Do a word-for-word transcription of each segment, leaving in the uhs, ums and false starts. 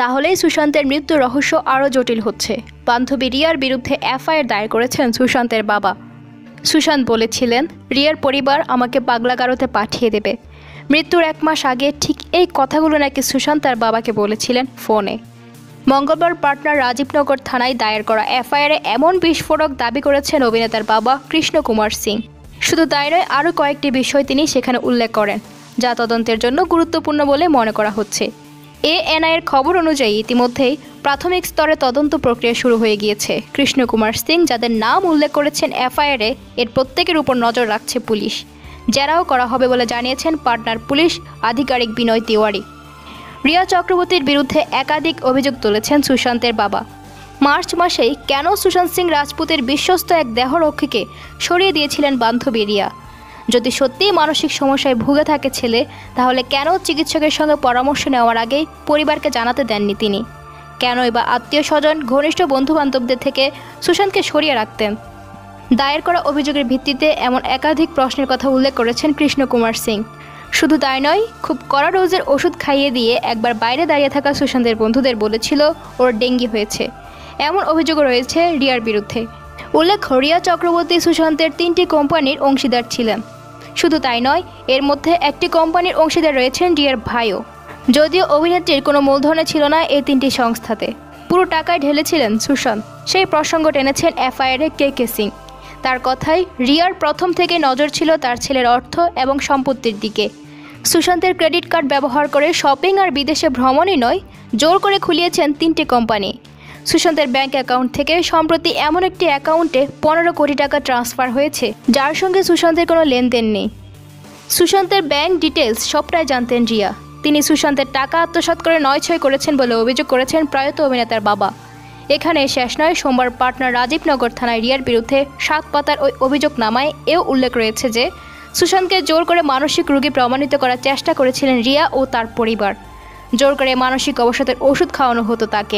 তাহলেই সুশান্তের মৃত্যু রহস্য আরও জটিল হচ্ছে। বান্ধবী রিয়ার বিরুদ্ধে এফআইআর দায়ের করেছেন সুশান্তের বাবা। সুশান্ত বলেছিলেন, রিয়ার পরিবার আমাকে পাগলাগারোতে পাঠিয়ে দেবে। মৃত্যুর এক মাস আগে ঠিক এই কথাগুলো নাকি সুশান্ত তার বাবাকে বলেছিলেন ফোনে। মঙ্গলবার পাটনার রাজীবনগর থানায় দায়ের করা এফআইআরে এমন বিস্ফোরক দাবি করেছেন অভিনেতার বাবা কৃষ্ণ কুমার সিং। শুধু তাই নয়, আরও কয়েকটি বিষয় তিনি সেখানে উল্লেখ করেন, যা তদন্তের জন্য গুরুত্বপূর্ণ বলে মনে করা হচ্ছে। এএনআইয়ের খবর অনুযায়ী ইতিমধ্যেই প্রাথমিক স্তরে তদন্ত প্রক্রিয়া শুরু হয়ে গিয়েছে। কৃষ্ণ কুমার সিং যাদের নাম উল্লেখ করেছেন এফআইআরে, এর প্রত্যেকের উপর নজর রাখছে পুলিশ। জেরাও করা হবে বলে জানিয়েছেন পাটনার পুলিশ আধিকারিক বিনয় তিওয়ারি। রিয়া চক্রবর্তীর বিরুদ্ধে একাধিক অভিযোগ তুলেছেন সুশান্তের বাবা। মার্চ মাসেই কেন সুশান্ত সিং রাজপুতের বিশ্বস্ত এক দেহরক্ষীকে সরিয়ে দিয়েছিলেন বান্ধবী রিয়া? যদি সত্যিই মানসিক সমস্যায় ভুগে থাকে ছেলে, তাহলে কেন চিকিৎসকের সঙ্গে পরামর্শ নেওয়ার আগেই পরিবারকে জানাতে দেননি তিনি? কেনই বা আত্মীয় স্বজন, ঘনিষ্ঠ বন্ধুবান্ধবদের থেকে সুশান্তকে সরিয়ে রাখতেন? দায়ের করা অভিযোগের ভিত্তিতে এমন একাধিক প্রশ্নের কথা উল্লেখ করেছেন কৃষ্ণ কুমার সিং। শুধু তাই নয়, খুব কড়া ডোজের ওষুধ খাইয়ে দিয়ে একবার বাইরে দাঁড়িয়ে থাকা সুশান্তের বন্ধুদের বলেছিল ওর ডেঙ্গি হয়েছে। এমন অভিযোগও রয়েছে রিয়ার বিরুদ্ধে। উল্লেখ্য, রিয়া চক্রবর্তী সুশান্তের তিনটি কোম্পানির অংশীদার ছিলেন। শুধু তাই নয়, এর মধ্যে একটি কোম্পানির অংশীদার রয়েছেন রিয়ার ভাইও। যদিও অভিনেত্রীর কোনো মূলধনে ছিল না এই তিনটি সংস্থাতে, পুরো টাকায় ঢেলেছিলেন সুশান্ত। সেই প্রসঙ্গ টেনেছেন এফআইআরে কে কে সিং। তার কথায়, রিয়ার প্রথম থেকে নজর ছিল তার ছেলের অর্থ এবং সম্পত্তির দিকে। সুশান্তের ক্রেডিট কার্ড ব্যবহার করে শপিং আর বিদেশে ভ্রমণই নয়, জোর করে খুলিয়েছেন তিনটি কোম্পানি। সুশান্তের ব্যাংক অ্যাকাউন্ট থেকে সম্প্রতি এমন একটি অ্যাকাউন্টে পনেরো কোটি টাকা ট্রান্সফার হয়েছে, যার সঙ্গে সুশান্তের কোনো লেনদেন নেই। সুশান্তের ব্যাংক ডিটেলস সবটাই জানতেন রিয়া। তিনি সুশান্তের টাকা আত্মসাৎ করে নয় ছয় করেছেন বলে অভিযোগ করেছেন প্রয়াত অভিনেতার বাবা। এখানে শেষ নয়, সোমবার পাটনার রাজীবনগর থানায় রিয়ার বিরুদ্ধে সাত পাতার ওই অভিযোগ নামায় এও উল্লেখ রয়েছে যে সুশান্তকে জোর করে মানসিক রোগী প্রমাণিত করার চেষ্টা করেছিলেন রিয়া ও তার পরিবার। জোর করে মানসিক অবসাদের ওষুধ খাওয়ানো হতো তাকে।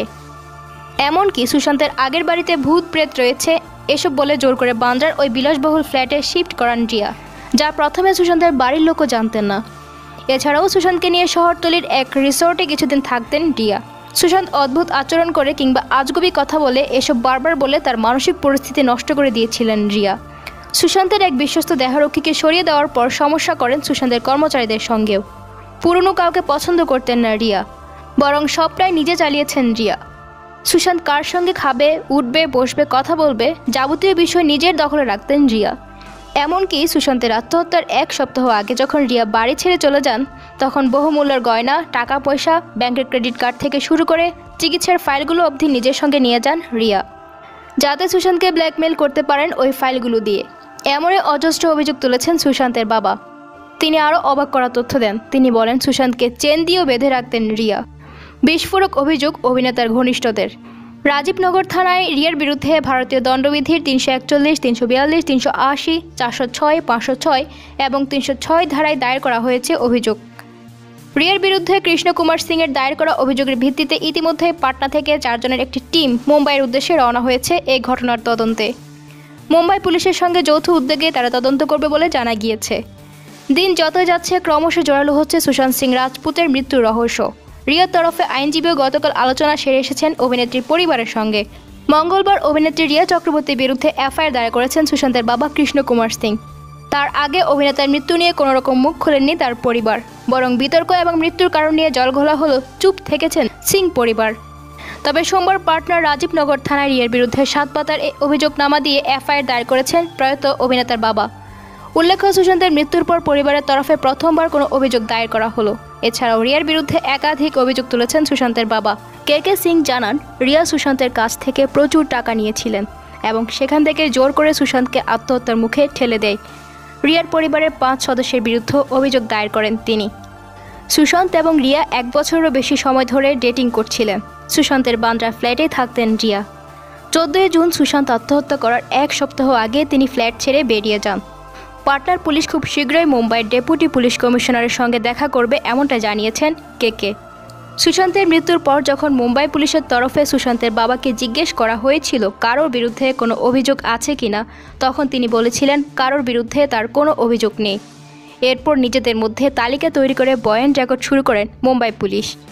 এমনকি সুশান্তের আগের বাড়িতে ভূত প্রেত রয়েছে এসব বলে জোর করে বান্দ্রার ওই বিলাসবহুল ফ্ল্যাটে শিফট করান রিয়া, যা প্রথমে সুশান্তের বাড়ির লোকও জানতেন না। এছাড়াও সুশান্তকে নিয়ে শহরতলির এক রিসোর্টে কিছুদিন থাকতেন রিয়া। সুশান্ত অদ্ভুত আচরণ করে কিংবা আজগুবি কথা বলে এসব বারবার বলে তার মানসিক পরিস্থিতি নষ্ট করে দিয়েছিলেন রিয়া। সুশান্তের এক বিশ্বস্ত দেহরক্ষীকে সরিয়ে দেওয়ার পর সমস্যা করেন সুশান্তের কর্মচারীদের সঙ্গেও। পুরনো কাউকে পছন্দ করতেন না রিয়া, বরং সবটাই নিজে চালিয়েছেন রিয়া। সুশান্ত কার সঙ্গে খাবে, উঠবে, বসবে, কথা বলবে, যাবতীয় বিষয় নিজের দখলে রাখতেন রিয়া। এমনকি সুশান্তের আত্মহত্যার এক সপ্তাহ আগে যখন রিয়া বাড়ি ছেড়ে চলে যান, তখন বহুমূল্যের গয়না, টাকা পয়সা, ব্যাংকের ক্রেডিট কার্ড থেকে শুরু করে চিকিৎসার ফাইলগুলো অবধি নিজের সঙ্গে নিয়ে যান রিয়া, যাতে সুশান্তকে ব্ল্যাকমেল করতে পারেন ওই ফাইলগুলো দিয়ে। এমনই অজস্র অভিযোগ তুলেছেন সুশান্তের বাবা। তিনি আরও অবাক করা তথ্য দেন। তিনি বলেন, সুশান্তকে চেন দিয়েও বেঁধে রাখতেন রিয়া। বিস্ফোরক অভিযোগ অভিনেতার ঘনিষ্ঠদের। রাজীবনগর থানায় রিয়ার বিরুদ্ধে ভারতীয় দণ্ডবিধির তিনশো একচল্লিশ, তিনশো বিয়াল্লিশ, তিনশো আশি, চারশো ছয়, পাঁচশো ছয় এবং তিনশো ছয় ধারায় দায়ের করা হয়েছে অভিযোগ। রিয়ার বিরুদ্ধে কৃষ্ণ কুমার সিংয়ের দায়ের করা অভিযোগের ভিত্তিতে ইতিমধ্যে পাটনা থেকে চারজনের একটি টিম মুম্বাইয়ের উদ্দেশ্যে রওনা হয়েছে এই ঘটনার তদন্তে। মুম্বাই পুলিশের সঙ্গে যৌথ উদ্যোগে তারা তদন্ত করবে বলে জানা গিয়েছে। দিন যতই যাচ্ছে ক্রমশ জোরালো হচ্ছে সুশান্ত সিং রাজপুতের মৃত্যুর রহস্য। রিয়ার তরফে আইনজীবীও গতকাল আলোচনা সেরে এসেছেন অভিনেত্রীর পরিবারের সঙ্গে। মঙ্গলবার অভিনেত্রী রিয়া চক্রবর্তীর বিরুদ্ধে এফআইআর দায়ের করেছেন সুশান্তের বাবা কৃষ্ণ কুমার সিং। তার আগে অভিনেতার মৃত্যু নিয়ে কোনো রকম মুখ খোলেননি তার পরিবার, বরং বিতর্ক এবং মৃত্যুর কারণ নিয়ে জলঘোলা হলো চুপ থেকেছেন সিং পরিবার। তবে সোমবার পাটনার রাজীবনগর থানায় রিয়ার বিরুদ্ধে সাত পাতার এই অভিযোগনামা দিয়ে এফআইআর দায়ের করেছেন প্রয়াত অভিনেতার বাবা। উল্লেখ্য, সুশান্তের মৃত্যুর পর পরিবারের তরফে প্রথমবার কোনো অভিযোগ দায়ের করা হলো। এছাড়াও রিয়ার বিরুদ্ধে একাধিক অভিযোগ তুলেছেন সুশান্তের বাবা। কে কে সিং জানান, রিয়া সুশান্তের কাছ থেকে প্রচুর টাকা নিয়েছিলেন এবং সেখান থেকে জোর করে সুশান্তকে আত্মহত্যার মুখে ঠেলে দেয়। রিয়ার পরিবারের পাঁচ সদস্যের বিরুদ্ধে অভিযোগ দায়ের করেন তিনি। সুশান্ত এবং রিয়া এক বছরেরও বেশি সময় ধরে ডেটিং করছিলেন। সুশান্তের বান্দ্রা ফ্ল্যাটেই থাকতেন রিয়া। চোদ্দোই জুন সুশান্ত আত্মহত্যা করার এক সপ্তাহ আগে তিনি ফ্ল্যাট ছেড়ে বেরিয়ে যান। পাটনার পুলিশ খুব শীঘ্রই মুম্বাইয়ের ডেপুটি পুলিশ কমিশনারের সঙ্গে দেখা করবে এমনটা জানিয়েছেন কে কে। সুশান্তের মৃত্যুর পর যখন মুম্বাই পুলিশের তরফে সুশান্তের বাবাকে জিজ্ঞেস করা হয়েছিল কারোর বিরুদ্ধে কোনো অভিযোগ আছে কিনা, তখন তিনি বলেছিলেন কারোর বিরুদ্ধে তার কোনো অভিযোগ নেই। এরপর নিজেদের মধ্যে তালিকা তৈরি করে বয়ান রেকর্ড শুরু করেন মুম্বাই পুলিশ।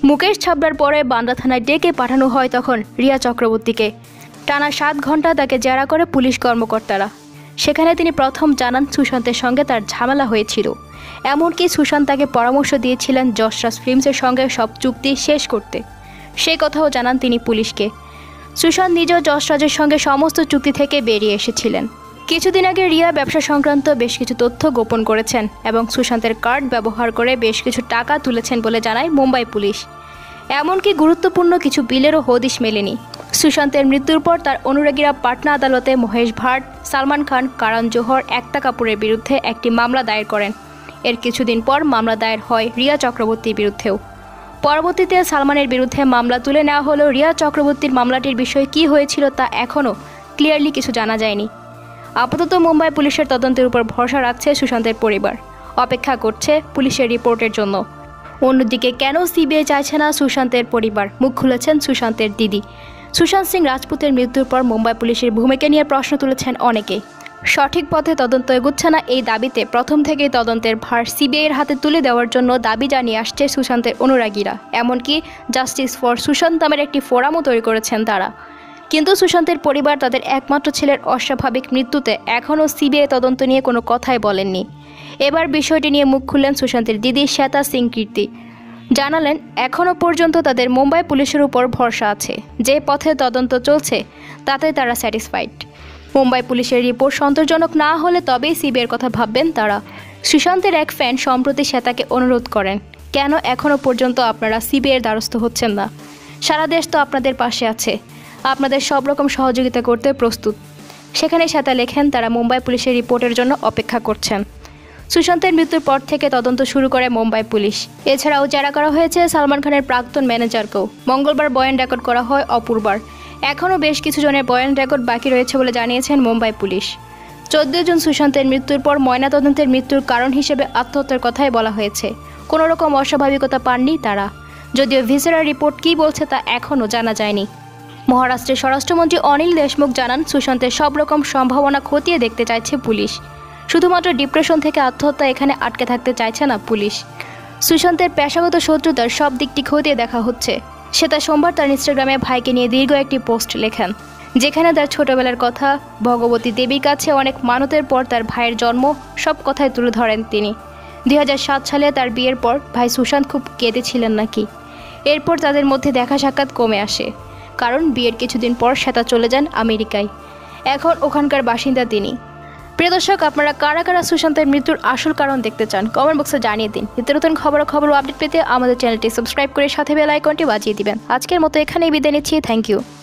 মুকেশ ছাবড়ার পরে বান্দ্রা থানায় ডেকে পাঠানো হয় তখন রিয়া চক্রবর্তীকে। টানা সাত ঘন্টা তাকে জেরা করে পুলিশ কর্মকর্তারা। সেখানে তিনি প্রথম জানান সুশান্তের সঙ্গে তার ঝামেলা হয়েছিল। এমনকি সুশান্ত তাকে পরামর্শ দিয়েছিলেন যশরাজ ফিল্মসের সঙ্গে সব চুক্তি শেষ করতে। সেই কথাও জানান তিনি পুলিশকে। সুশান্ত নিজেও যশরাজের সঙ্গে সমস্ত চুক্তি থেকে বেরিয়ে এসেছিলেন। কিছুদিন আগে রিয়া ব্যবসা সংক্রান্ত বেশ কিছু তথ্য গোপন করেছেন এবং সুশান্তের কার্ড ব্যবহার করে বেশ কিছু টাকা তুলেছেন বলে জানায় মুম্বাই পুলিশ। এমনকি গুরুত্বপূর্ণ কিছু বিলেরও হদিশ মেলেনি। সুশান্তের মৃত্যুর পর তার অনুরাগীরা পাটনা আদালতে মহেশ ভাট, সালমান খান, কারণ জোহর, একতা কাপুরের বিরুদ্ধে একটি মামলা দায়ের করেন। এর কিছুদিন পর মামলা দায়ের হয় রিয়া চক্রবর্তীর বিরুদ্ধেও। পরবর্তীতে সালমানের বিরুদ্ধে মামলা তুলে নেওয়া হলেও রিয়া চক্রবর্তীর মামলাটির বিষয়ে কী হয়েছিল তা এখনও ক্লিয়ারলি কিছু জানা যায়নি। আপাতত মুম্বাই পুলিশের তদন্তের উপর ভরসা রাখছে সুশান্তের পরিবার। অপেক্ষা করছে পুলিশের রিপোর্টের জন্য। অন্যদিকে কেন সিবিআই চাইছে না সুশান্তের পরিবার, মুখ খুলেছেন সুশান্তের দিদি। সুশান্ত সিং রাজপুতের মৃত্যুর পর মুম্বাই পুলিশের ভূমিকা নিয়ে প্রশ্ন তুলেছেন অনেকেই। সঠিক পথে তদন্ত এগুচ্ছে না এই দাবিতে প্রথম থেকেই তদন্তের ভার সিবিআইয়ের হাতে তুলে দেওয়ার জন্য দাবি জানিয়ে আসছে সুশান্তের অনুরাগীরা। এমনকি জাস্টিস ফর সুশান্ত নামের একটি ফোরামও তৈরি করেছেন তারা। কিন্তু সুশান্তের পরিবার তাদের একমাত্র ছেলের অস্বাভাবিক মৃত্যুতে এখনও সিবিআই তদন্ত নিয়ে কোনো কথাই বলেননি। এবার বিষয়টি নিয়ে মুখ খুললেন সুশান্তের দিদি শ্বেতা সিং কীর্তি। জানালেন এখনও পর্যন্ত তাদের মুম্বাই পুলিশের উপর ভরসা আছে। যে পথে তদন্ত চলছে তাতে তারা স্যাটিসফাইড। মুম্বাই পুলিশের রিপোর্ট সন্তোষজনক না হলে তবেই সিবিআইয়ের কথা ভাববেন তারা। সুশান্তের এক ফ্যান সম্প্রতি শ্বেতাকে অনুরোধ করেন, কেন এখনও পর্যন্ত আপনারা সিবিআইয়ের দ্বারস্থ হচ্ছেন না? সারা দেশ তো আপনাদের পাশে আছে, আপনাদের সব রকম সহযোগিতা করতে প্রস্তুত। সেখানে শ্বেতা লেখেন তারা মুম্বাই পুলিশের রিপোর্টের জন্য অপেক্ষা করছেন। সুশান্তের মৃত্যুর পর থেকে তদন্ত শুরু করে মুম্বাই পুলিশ। এছাড়াও জেরা করা হয়েছে সালমান খানের প্রাক্তন ম্যানেজারকেও। মঙ্গলবার বয়ান রেকর্ড করা হয় অপূর্বার। এখনও বেশ কিছু জনের বয়ান রেকর্ড বাকি রয়েছে বলে জানিয়েছেন মুম্বাই পুলিশ। চোদ্দ জুন সুশান্তের মৃত্যুর পর ময়নাতদন্তের মৃত্যুর কারণ হিসেবে আত্মহত্যার কথাই বলা হয়েছে। কোনো রকম অস্বাভাবিকতা পাননি তারা। যদিও ভিসেরার রিপোর্ট কী বলছে তা এখনও জানা যায়নি। মহারাষ্ট্রের স্বরাষ্ট্রমন্ত্রী অনিল দেশমুখ জানান সুশান্তের সব রকম সম্ভাবনা খতিয়ে দেখতে চাইছে পুলিশ। শুধুমাত্র ডিপ্রেশন থেকে আত্মহত্যা এখানে আটকে থাকতে চাইছে না পুলিশ। সুশান্তের পেশাগত শত্রুতার সব দিকটি খতিয়ে দেখা হচ্ছে। সে তা সোমবার তার ইনস্টাগ্রামে ভাইকে নিয়ে দীর্ঘ একটি পোস্ট লেখেন, যেখানে তার ছোটবেলার কথা, ভগবতী দেবীর কাছে অনেক মানতের পর তার ভাইয়ের জন্ম, সব কথাই তুলে ধরেন তিনি। দুই হাজার সাত সালে তার বিয়ের পর ভাই সুশান্ত খুব কেঁদেছিলেন নাকি। এরপর তাদের মধ্যে দেখা সাক্ষাৎ কমে আসে, কারণ বিয়ের কিছুদিন পর শ্বেতা চলে যান আমেরিকায়। এখন ওখানকার বাসিন্দা তিনি। প্রিয় দর্শক, আপনারা কারা কারা সুশান্তের মৃত্যুর আসল কারণ দেখতে চান কমেন্ট বক্সে জানিয়ে দিন। নিত্য নতুন খবর খবর আপডেট পেতে আমাদের চ্যানেলটি সাবস্ক্রাইব করে সাথে বেল আইকনটি বাজিয়ে দিবেন। আজকের মতো এখানেই বিদায় নিচ্ছি। Thank you.